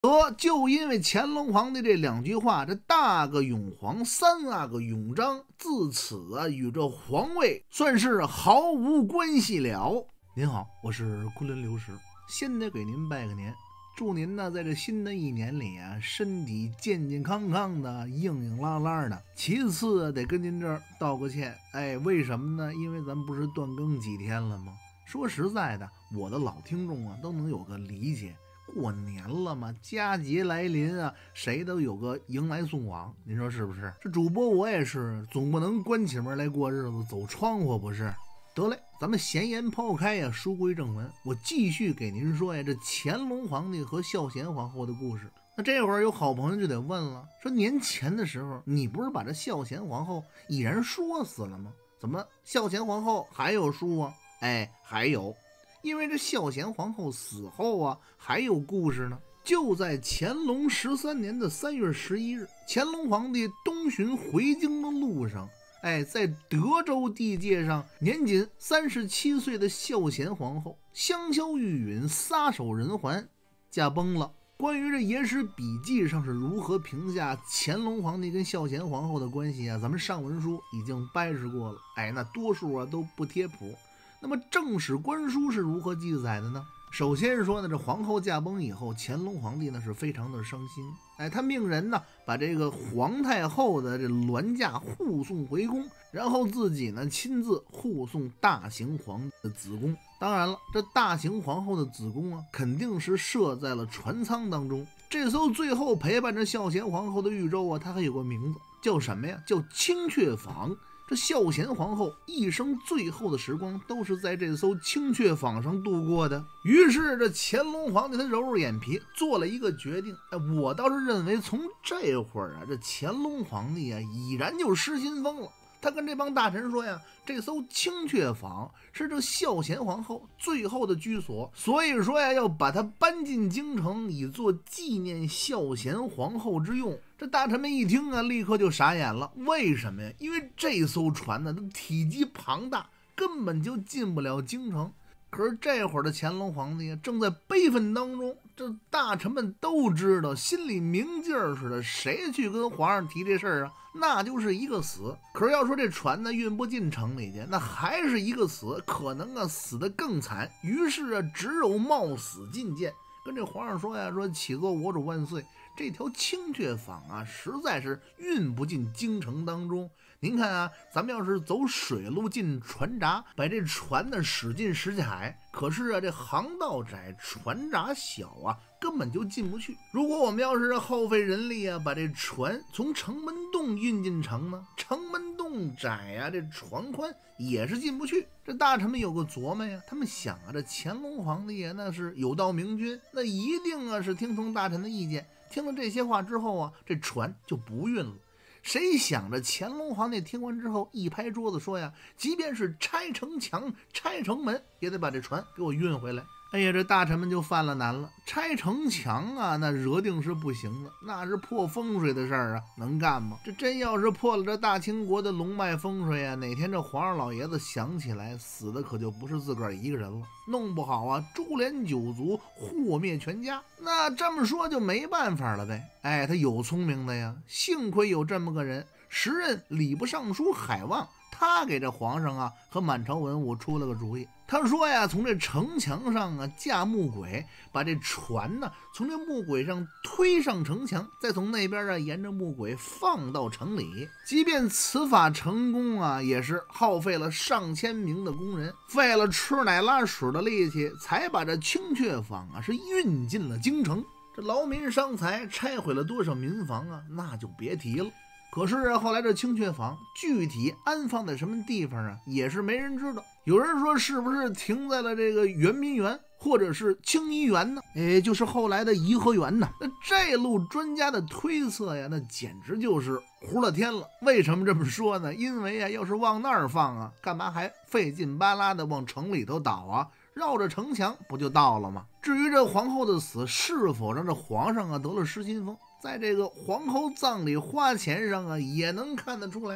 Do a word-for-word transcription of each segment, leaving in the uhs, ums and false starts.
得就因为乾隆皇帝这两句话，这大个永皇，三阿个永璋，自此啊与这皇位算是毫无关系了。您好，我是昆仑流石，先得给您拜个年，祝您呢在这新的一年里啊，身体健健康康的，硬硬朗朗的。其次啊，得跟您这儿道个歉，哎，为什么呢？因为咱不是断更几天了吗？说实在的，我的老听众啊都能有个理解。过年了嘛，佳节来临啊，谁都有个迎来送往，您说是不是？这主播我也是，总不能关起门来过日子，走窗户不是？得嘞，咱们闲言抛开呀，书归正文，我继续给您说呀，这乾隆皇帝和孝贤皇后的故事。那这会儿有好朋友就得问了，说年前的时候，你不是把这孝贤皇后已然说死了吗？怎么孝贤皇后还有书啊？哎，还有。因为这孝贤皇后死后啊，还有故事呢。就在乾隆十三年的三月十一日，乾隆皇帝东巡回京的路上，哎，在德州地界上，年仅三十七岁的孝贤皇后香消玉殒，撒手人寰，驾崩了。关于这野史笔记上是如何评价乾隆皇帝跟孝贤皇后的关系啊，咱们上文书已经掰扯过了，哎，那多数啊都不贴谱。那么正史官书是如何记载的呢？首先说呢，这皇后驾崩以后，乾隆皇帝呢是非常的伤心，哎，他命人呢把这个皇太后的这銮驾护送回宫，然后自己呢亲自护送大行皇的子宫。当然了，这大行皇后的子宫啊，肯定是设在了船舱当中。这艘最后陪伴着孝贤皇后的玉舟啊，它还有个名字，叫什么呀？叫青雀舫。这孝贤皇后一生最后的时光都是在这艘青雀舫上度过的。于是这乾隆皇帝他揉揉眼皮，做了一个决定。哎，我倒是认为从这会儿啊，这乾隆皇帝啊已然就失心疯了。他跟这帮大臣说呀，这艘青雀舫是这孝贤皇后最后的居所，所以说呀，要把它搬进京城，以作纪念孝贤皇后之用。这大臣们一听啊，立刻就傻眼了。为什么呀？因为这艘船呢，它体积庞大，根本就进不了京城。可是这会儿的乾隆皇帝正在悲愤当中，这大臣们都知道，心里明镜似的，谁去跟皇上提这事儿啊，那就是一个死。可是要说这船呢运不进城里去，那还是一个死，可能啊死得更惨。于是啊，只有冒死进谏，跟这皇上说呀，说启奏我主万岁，这条青雀舫啊，实在是运不进京城当中。您看啊，咱们要是走水路进船闸，把这船呢驶进石海，可是啊，这航道窄，船闸小啊，根本就进不去。如果我们要是耗费人力啊，把这船从城门洞运进城呢，城门洞窄啊，这船宽也是进不去。这大臣们有个琢磨呀，他们想啊，这乾隆皇帝啊，那是有道明君，那一定啊是听从大臣的意见。听了这些话之后啊，这船就不运了。谁想着乾隆皇帝听完之后一拍桌子说呀，即便是拆城墙拆城门也得把这船给我运回来。哎呀，这大臣们就犯了难了，拆城墙啊那惹定是不行的，那是破风水的事儿啊，能干吗？这真要是破了这大清国的龙脉风水啊，哪天这皇上老爷子想起来，死的可就不是自个儿一个人了，弄不好啊株连九族，祸灭全家。那这么说就没办法了呗。哎，他有聪明的呀，幸亏有这么个人，时任礼部尚书海望，他给这皇上啊和满朝文武出了个主意。他说呀，从这城墙上啊架木轨，把这船呢从这木轨上推上城墙，再从那边啊沿着木轨放到城里。即便此法成功啊，也是耗费了上千名的工人，费了吃奶拉屎的力气，才把这青雀舫啊是运进了京城。这劳民伤财，拆毁了多少民房啊，那就别提了。可是啊，后来这青雀舫具体安放在什么地方啊，也是没人知道。有人说是不是停在了这个圆明园，或者是清漪园呢？也就是后来的颐和园呢？那这路专家的推测呀，那简直就是胡了天了。为什么这么说呢？因为啊，要是往那儿放啊，干嘛还费劲巴拉的往城里头倒啊？绕着城墙不就到了吗？至于这皇后的死是否让这皇上啊得了失心疯，在这个皇后葬礼花钱上啊也能看得出来。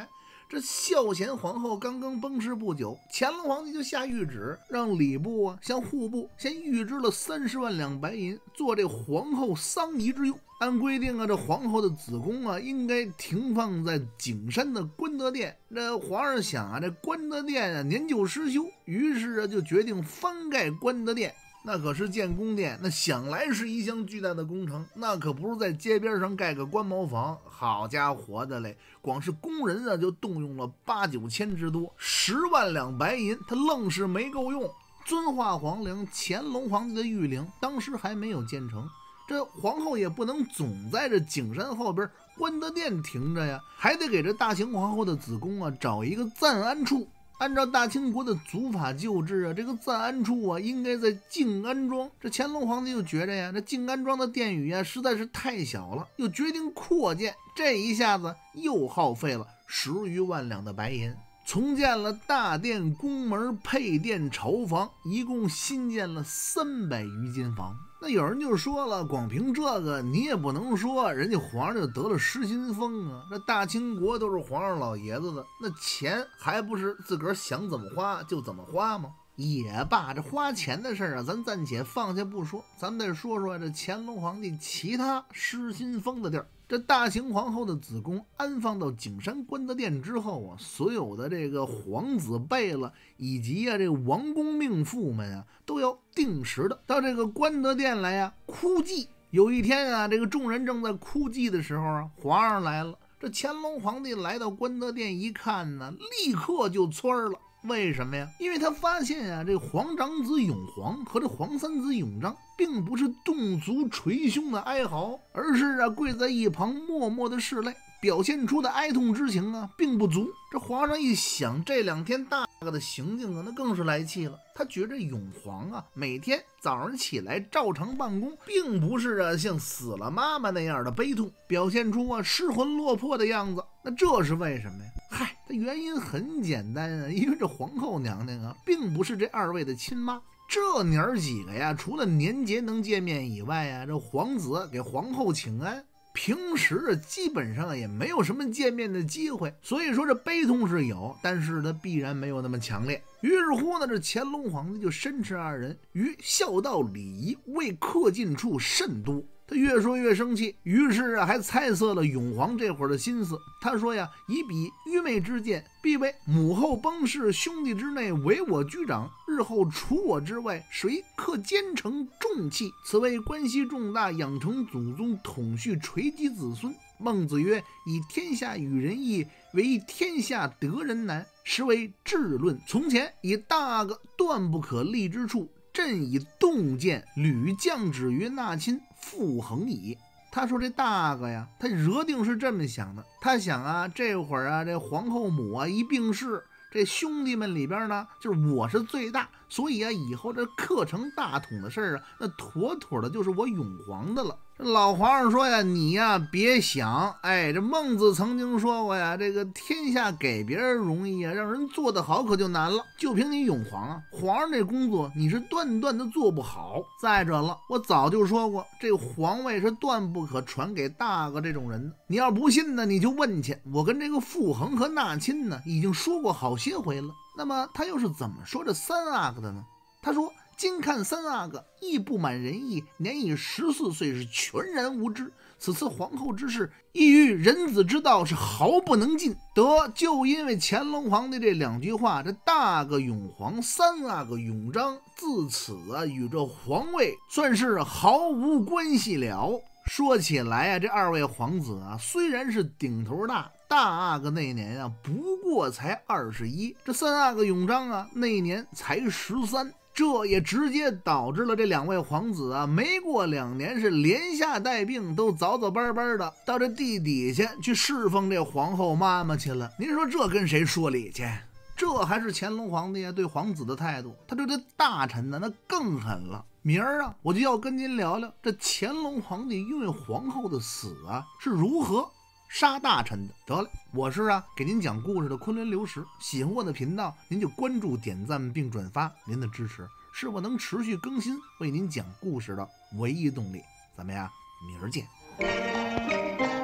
这孝贤皇后刚刚崩逝不久，乾隆皇帝就下谕旨，让礼部啊向户部先预支了三十万两白银，做这皇后丧仪之用。按规定啊，这皇后的子宫啊应该停放在景山的官德殿。这皇上想啊，这官德殿啊年久失修，于是啊就决定翻盖官德殿。那可是建宫殿，那想来是一项巨大的工程，那可不是在街边上盖个官茅房。好家伙的嘞，光是工人啊就动用了八九千之多，十万两白银，他愣是没够用。遵化皇陵，乾隆皇帝的御陵当时还没有建成，这皇后也不能总在这景山后边官德殿停着呀，还得给这大清皇后的子宫啊找一个暂安处。按照大清国的祖法旧制啊，这个暂安处啊应该在静安庄。这乾隆皇帝就觉着呀，这静安庄的殿宇啊实在是太小了，又决定扩建，这一下子又耗费了十余万两的白银，重建了大殿、宫门、配殿、朝房，一共新建了三百余间房。那有人就说了，光凭这个你也不能说人家皇上就得了失心疯啊，这大清国都是皇上老爷子的，那钱还不是自个儿想怎么花就怎么花吗？也罢，这花钱的事儿啊咱暂且放下不说，咱们再说说这乾隆皇帝其他失心疯的地儿。这大清皇后的子宫安放到景山官德殿之后啊，所有的这个皇子贝勒以及啊这个王公命妇们啊，都要定时的到这个官德殿来呀、啊、哭祭。有一天啊，这个众人正在哭祭的时候啊，皇上来了。这乾隆皇帝来到官德殿一看呢，立刻就蹿了。为什么呀？因为他发现啊，这皇长子永璜和这皇三子永璋并不是动足捶胸的哀嚎，而是啊跪在一旁默默的拭泪，表现出的哀痛之情啊并不足。这皇上一想，这两天大个的行径啊，那更是来气了。他觉着永璜啊每天早上起来照常办公，并不是啊像死了妈妈那样的悲痛，表现出啊失魂落魄的样子。那这是为什么呀？嗨，它原因很简单啊，因为这皇后娘娘啊并不是这二位的亲妈。这娘儿几个呀，除了年节能见面以外啊，这皇子给皇后请安，平时基本上也没有什么见面的机会，所以说这悲痛是有，但是它必然没有那么强烈。于是乎呢，这乾隆皇帝就申斥二人于孝道礼仪未恪尽处甚多。他越说越生气，于是啊还猜测了永璜这会儿的心思。他说呀，以彼愚昧之见，必为母后崩逝，兄弟之内唯我居长，日后除我之外，谁克奸臣重器？此谓关系重大，养成祖宗统续垂基子孙。孟子曰：以天下与人义，为天下得人难，实为治论。从前以大个断不可立之处，朕以洞见屡降旨于纳亲，复恒矣。他说这大个呀，他惹定是这么想的。他想啊，这会儿啊，这皇后母啊一病逝，这兄弟们里边呢，就是我是最大，所以啊，以后这克成大统的事儿啊，那妥妥的就是我永璜的了。老皇上说呀，你呀别想，哎，这孟子曾经说过呀，这个天下给别人容易啊，让人做得好可就难了。就凭你永璜啊，皇上这工作你是断断的做不好。再者了，我早就说过，这个皇位是断不可传给大个这种人的。你要不信呢，你就问去。我跟这个傅恒和纳亲呢，已经说过好些回了。那么他又是怎么说这三阿哥的呢？他说，今看三阿哥亦不满人意，年已十四岁，是全然无知。此次皇后之事，亦于人子之道是毫不能进。得就因为乾隆皇帝这两句话，这大个永璜，三阿哥永璋，自此啊与这皇位算是毫无关系了。说起来啊，这二位皇子啊，虽然是顶头大，大阿哥那年啊不过才二十一，这三阿哥永璋啊那年才十三。这也直接导致了这两位皇子啊，没过两年是连下带病，都早早班班的到这地底下去侍奉这皇后妈妈去了。您说这跟谁说理去？这还是乾隆皇帝啊对皇子的态度，他对这大臣呢那更狠了。明儿啊，我就要跟您聊聊这乾隆皇帝因为皇后的死啊是如何杀大臣的。得了，我是啊给您讲故事的昆仑流石，喜欢我的频道，您就关注、点赞并转发，您的支持是我能持续更新、为您讲故事的唯一动力。咱们呀，明儿见。